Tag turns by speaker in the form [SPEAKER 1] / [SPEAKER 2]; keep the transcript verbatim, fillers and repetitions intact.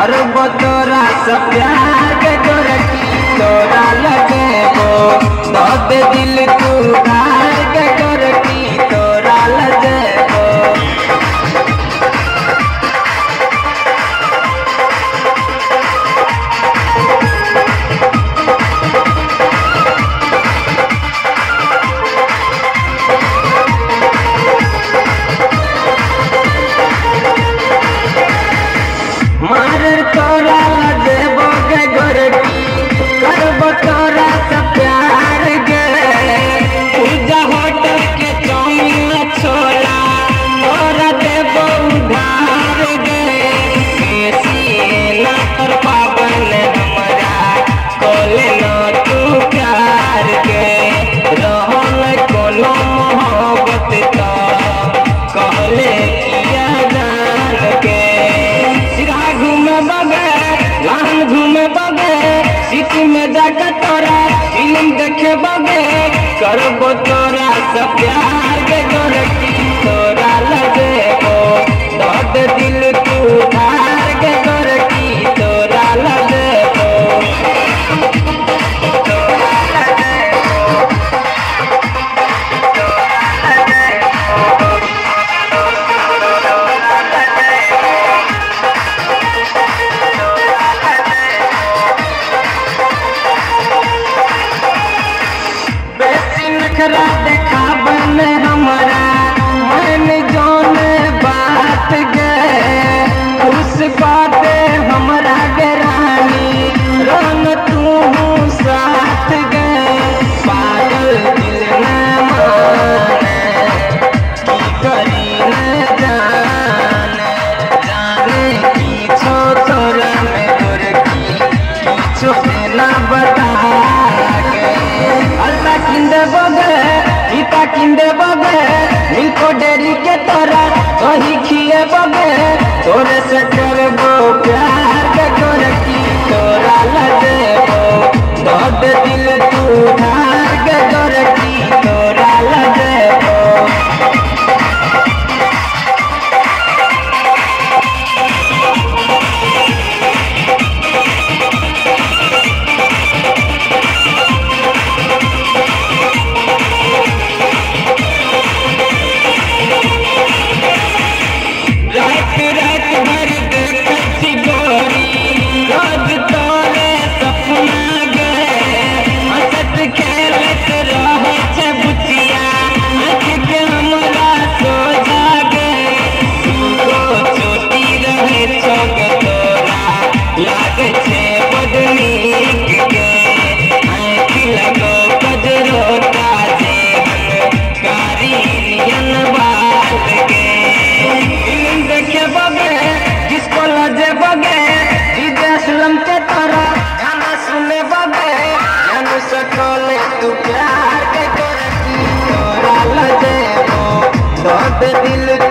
[SPEAKER 1] करबो तोरा से प्यार के गोरकी तोरा लगेबो दब दिल तू धार के गोरकी तोरा लगेबो। मार तोरा लगेबो के गोरकी करबो तोरा से प्यार गे पूजा होटल के चाउमीन छोला तोरा देबो उधार गे कैसी ना कर पावन हमरा कोले ना तू प्यार के रहल कोनो मोहब्बत तो कहले किया जान के सीधा घूमे बगे लान घूमे बगे सिटी में जाकर तोरा फिल्म देखे बगे करबो तोरा से प्यार के गोरकी तोरा लगेबो दब दिल तू धार के गोरकी तोरा लगेबो तोरा लगेबो तोरा लगेबो। बेसी नखरा देखाबन हमरा मन जोन बात गे खुश बाते हमरा गे रानी रंग तू साथ गे पागल दिल न माने की करी न जाने जाने की छो तोरा में गोरकी किछो ना बता अलता किंदे बगे गीता किंदे बगे मिल्को डेरी के तोरा वही खिए बगे तोरे से करबो प्यार के गोरकी तोरा लगेबो दब दिल तू धार के गोरकी तोरा लगेबो। रात रात भर देखत गोरी रोज तोरे सपना गे हंसत खेलत रहे छे बुचिया आँख के हमरा सोझा गे दूगो चोटी रहे छो गे तोरा लागे छे बड़ नीक गे आँख लगो कजरोटा जेहन कारी नियन बाल गे देखे बगे जिसको लजे बगे डीजे असलम के तोरा गाना सुने बगे जान सकले तू प्यार के गोरकी तोरा लगेबो दब दिल